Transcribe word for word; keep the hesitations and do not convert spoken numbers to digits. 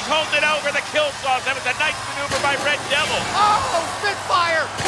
he's holding it over the kill sauce. That was a nice maneuver by Red Devil. Oh, Spitfire!